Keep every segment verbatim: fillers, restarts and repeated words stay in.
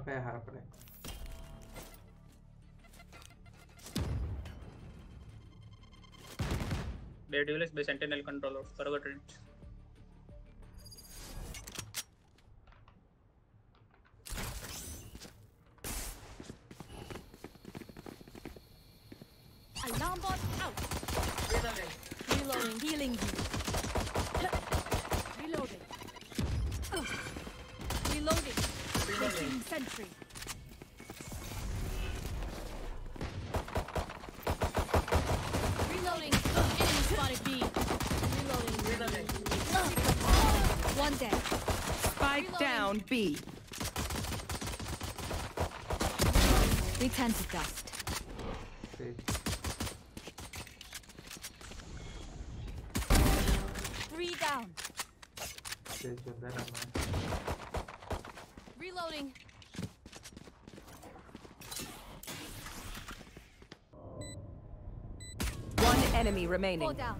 पे हार पड़े. Their duel is by Sentinel controller. Forgot it. Alarm bot out. Reloading. Healing you. Reloading. Reloading. Reloading. Sentry. Reloading. Enemy spotted B. Reloading. Reloading. One dead. Spike Reloading. down B. Return to dust. Sage. Three down. Sage बंदा ना मैं. Reloading. One enemy remaining. Four down.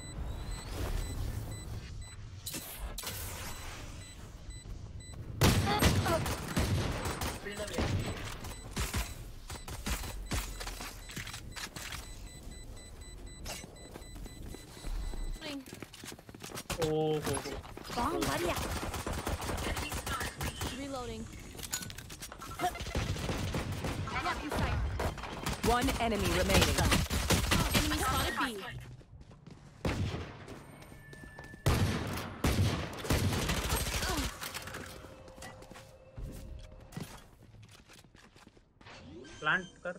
Reloading. Oh, oh, oh. Bomb buddy out. Reloading. Blocking sight. One enemy remaining. Enemy spotted B. Plant कर.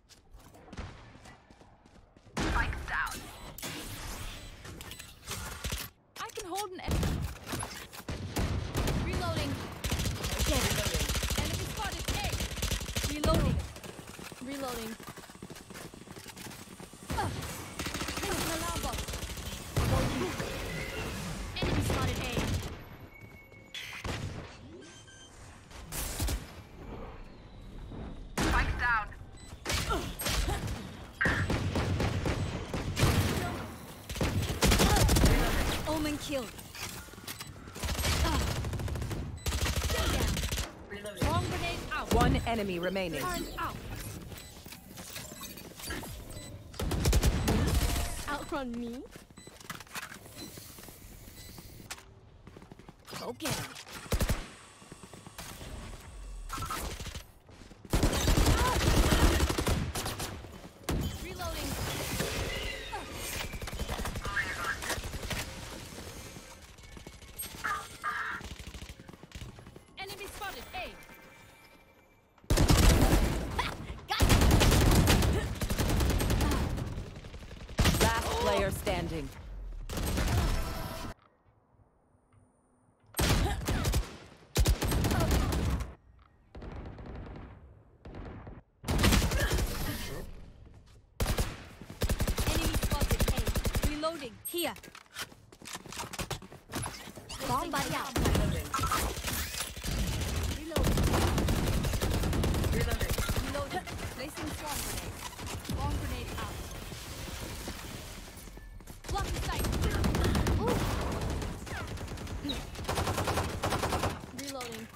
I can hold an enemy. Reloading. Get it. Enemy spotted A. Reloading. Reloading. Uh. Alarm bot. Enemy spotted A. Omen killed. Uh. Stay down. Bomb grenade out. One enemy remaining. Turn out. Outrun me? Go get him. Reloading. Enemy spotted. A. Last player standing. Enemy spotted. A. Reloading. Here. Bomb buddy out. Reloading. Reloading. Placing swarm grenade. Bomb grenade out. Blocking sight. Ooh. Reloading.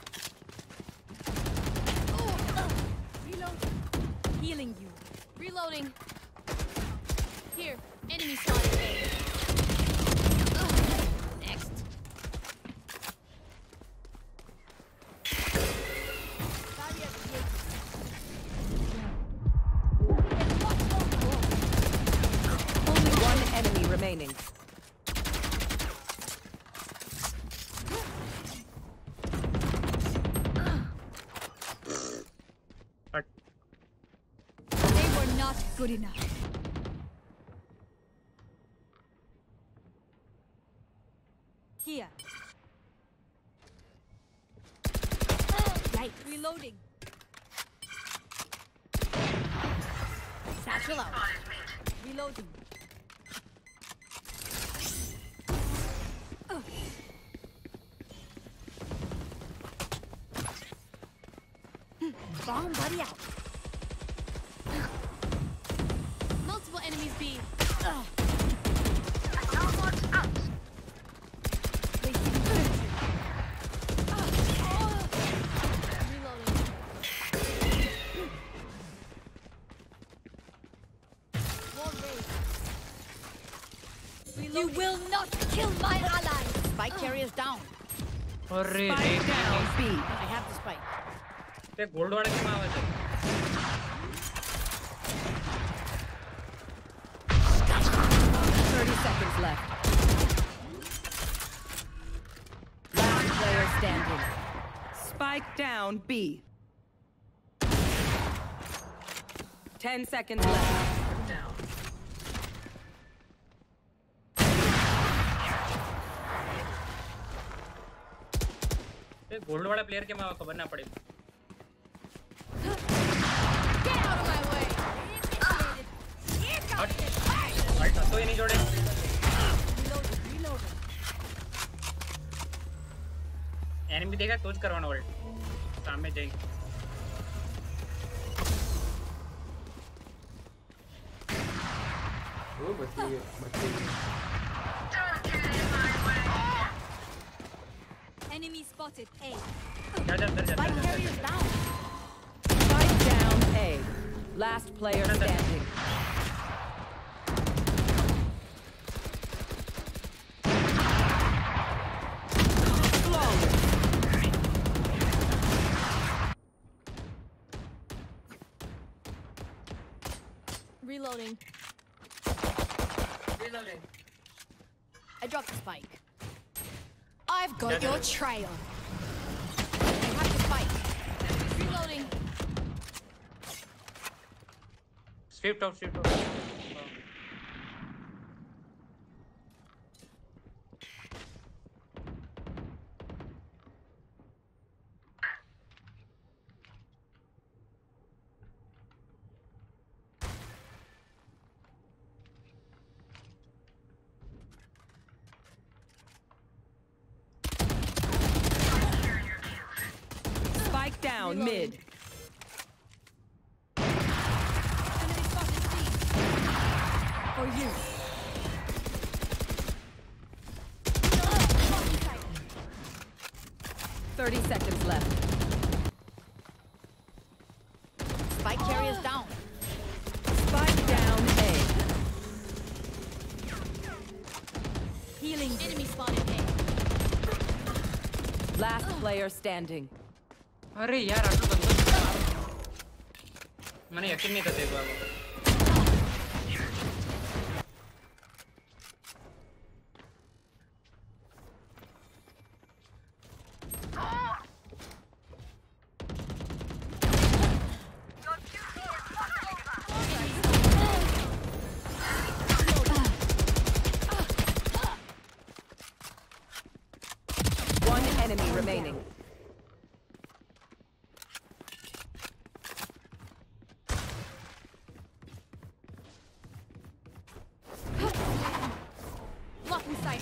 Ooh. Uh. Reloading. Healing you. Reloading. Here. Enemy spotted. A. Ugh. Next. Barrier created. One enemy remaining. Cut. They were not good enough. Here. Right. Reloading. Satchel out. Reloading. Ugh. Bomb buddy out. Multiple enemies B. Ugh. They see me. Ugh. Oh. Reloading. You will not kill my allies. Spike carriers down. अरे Spike down B. I have the spike. તે gold વાળા કેમ આવે છે? thirty seconds left. Last player standing. Spike down B. Ten seconds left. તે gold player પ્લેયર કેમ આવે ખબર ના પડે. Get out of my way. હટ હટ હતો એની જોડે. Reloading, reloading. એનિમી દેખા તો જ કરવાનો હોલ્ડ. સામે જઈ. वो बची है बची है Enemy spotted A. જા જા અંદર જા. Spike carriers down. Spike down A. Last player standing. Flawless. Reloading. Reloading. I dropped the spike. I've got Yeah, your yeah. trail. I have the spike. Reloading. Swift out, swift out. Spike down Reloading. mid. Enemy spotted C. For you. thirty seconds left. Spike carriers down. Spike down A. Healing. Enemy spotted A. Last player standing. અરે યાર આટલું ગંદુ મને યકીન નહીં થતું બાબા. One enemy remaining. Blocking sight.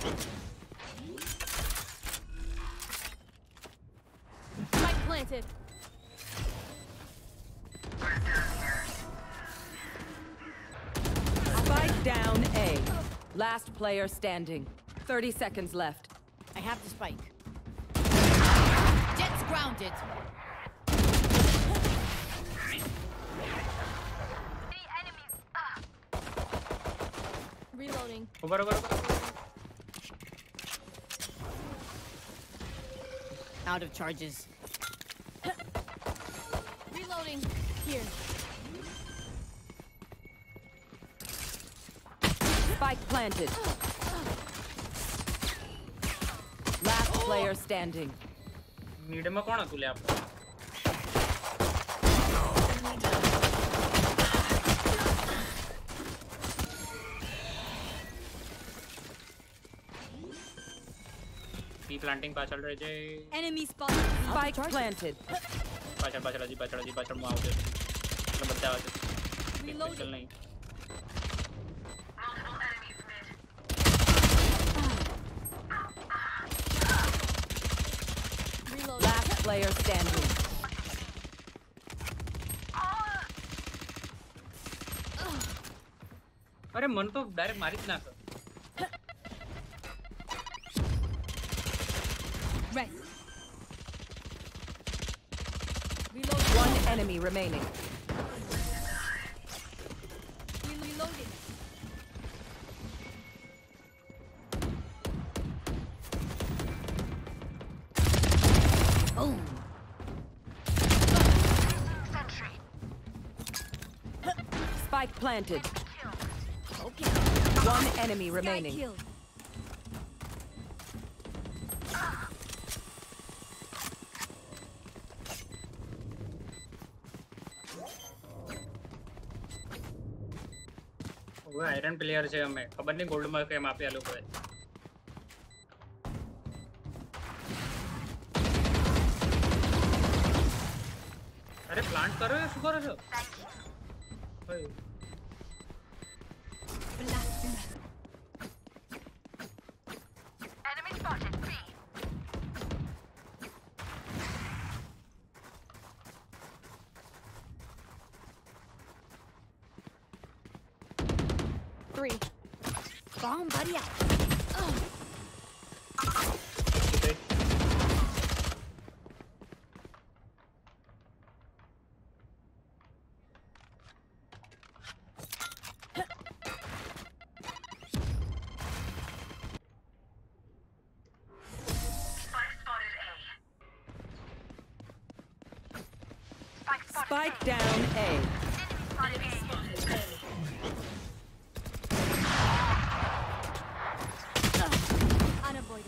Spike planted. Spike down A. Last player standing. thirty seconds left. I have the spike. Jet's grounded. Reloading. ઉભા રહો, ઉભા રહો. Out of charges. Reloading. Here. Spike planted. Last player standing. નીડમાં કોણ હતું લે આપણે? બી planting પાછળ રહે છે. Enemy spotted. Spike planted. પાછળ પાછળ હજી પાછળ હજી પાછળ હું આવતો છું. એટલે બધા આવે છે. Reloading. સ્પેશિયલ નહીં. Reloading. Last player standing. અરે મન તો ડાયરેક્ટ મારી જ નાખે. Rest. One enemy remaining. Reloading. Spike planted. Okay. One enemy Guy remaining. killed. वो आयरन प्लेयर છે અમે ખબર નહીં ગોલ્ડ માં કેમ આપ્યા લોકોએ અરે પ્લાન્ટ કરો શું કરો છો ઓય Three. Bomb buddy out. Spike down A. Unavoidable.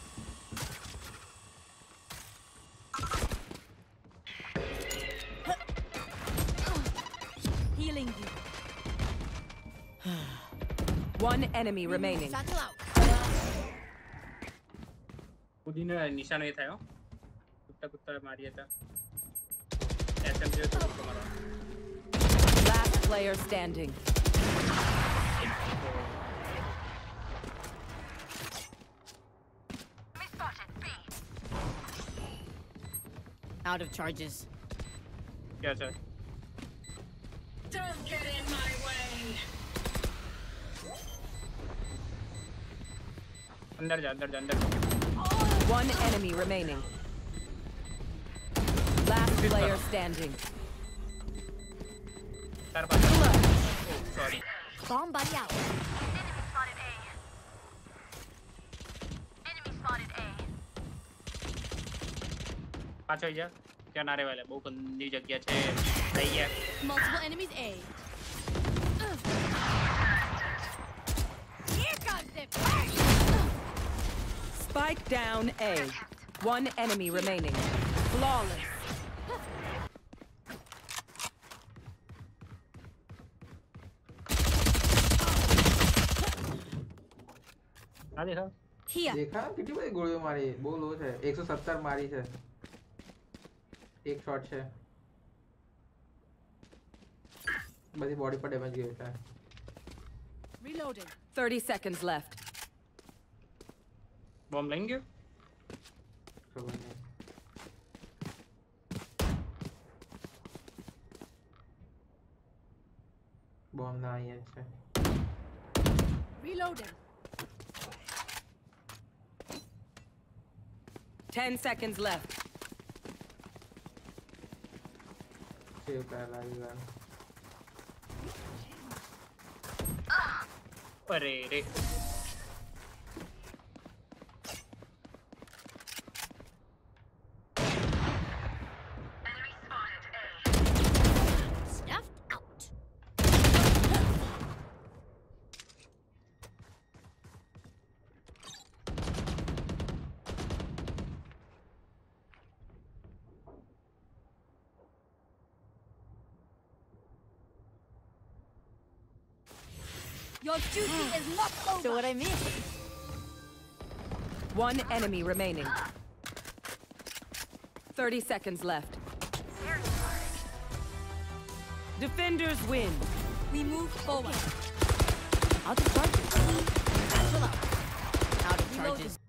Healing you. One enemy remaining. Satchel out. કુદીને નિશાનો એ થયો કુત્તા કુત્તા મારી હતા એસએમજી તો તમારો Last player standing. Out of charges. क्या છે Don't get in my way. अंदर जा अंदर जा अंदर जा One enemy remaining. Last player standing. तार पास सॉरी Bomb buddy out. પાછો જા ક્યાં નારે વાલે બહુ ગંદી જગ્યા છે થઈ ગયા Multiple enemies A. Here comes the first. Spike down A. One enemy remaining. Flawless. આ દેખા Here. देखा कितनी बड़ी गोलियों मारी बहुत लो है एक सौ सत्तर मारी है एक शॉट है बड़ी बॉडी पर डैमेज गया है Reloading. thirty seconds left. Bomb लेंगे खबर नहीं बॉम्ब ना आई है अच्छा Reloading. Ten seconds left. Save कर लगेगा अरे रे Stuffed out. Your duty is not over. So what I mean? One enemy remaining. thirty seconds left. Defenders win. We move forward. Out of charges. Satchel out. Out of charges.